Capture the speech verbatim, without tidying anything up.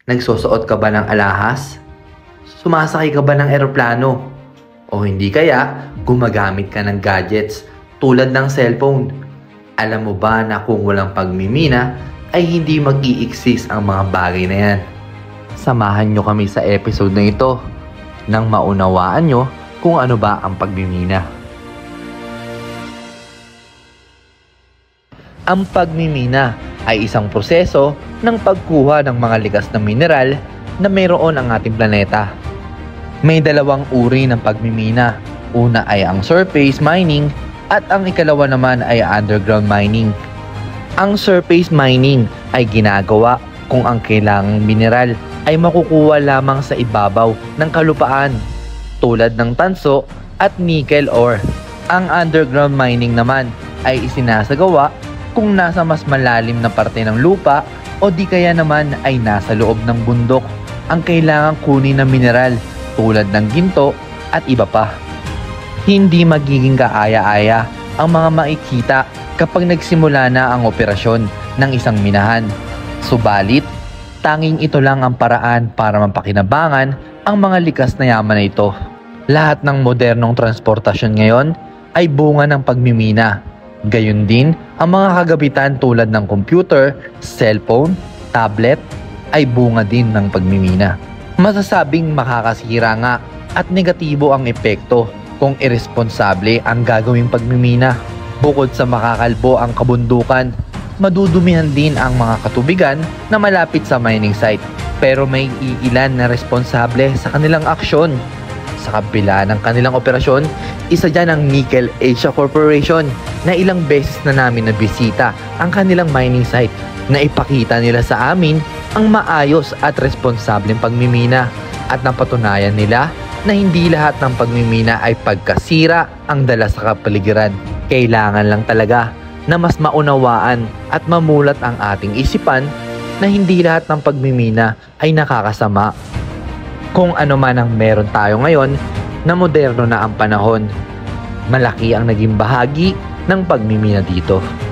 Nagsusuot ka ba ng alahas? Sumasakay ka ba ng eroplano? O hindi kaya gumagamit ka ng gadgets tulad ng cellphone? Alam mo ba na kung walang pagmimina ay hindi mag-i-exist ang mga bagay na yan? Samahan nyo kami sa episode na ito nang maunawaan nyo kung ano ba ang pagmimina. Ang pagmimina ay isang proseso ng pagkuha ng mga likas na mineral na mayroon ang ating planeta. May dalawang uri ng pagmimina. Una ay ang surface mining at ang ikalawa naman ay underground mining. Ang surface mining ay ginagawa kung ang kailangang mineral ay makukuha lamang sa ibabaw ng kalupaan tulad ng tanso at nickel ore. Ang underground mining naman ay isinasagawa kung nasa mas malalim na parte ng lupa o di kaya naman ay nasa loob ng bundok ang kailangang kunin na mineral tulad ng ginto at iba pa. Hindi magiging kaaya-aya ang mga makikita kapag nagsimula na ang operasyon ng isang minahan. Subalit, tanging ito lang ang paraan para mapakinabangan ang mga likas na yaman na ito. Lahat ng modernong transportasyon ngayon ay bunga ng pagmimina. Gayun din, ang mga kagabitan tulad ng computer, cellphone, tablet ay bunga din ng pagmimina. Masasabing makakasira nga at negatibo ang epekto kung irresponsable ang gagawing pagmimina. Bukod sa makakalbo ang kabundukan, madudumihan din ang mga katubigan na malapit sa mining site. Pero may iilan na responsable sa kanilang aksyon. Sa kabila ng kanilang operasyon, isa dyan ang Nickel Asia Corporation na ilang beses na namin nabisita ang kanilang mining site na ipakita nila sa amin ang maayos at responsableng pagmimina at napatunayan nila na hindi lahat ng pagmimina ay pagkasira ang dala sa kapaligiran. Kailangan lang talaga na mas maunawaan at mamulat ang ating isipan na hindi lahat ng pagmimina ay nakakasama. Kung ano man ang meron tayo ngayon na moderno na ang panahon, malaki ang naging bahagi ng pagmimina dito.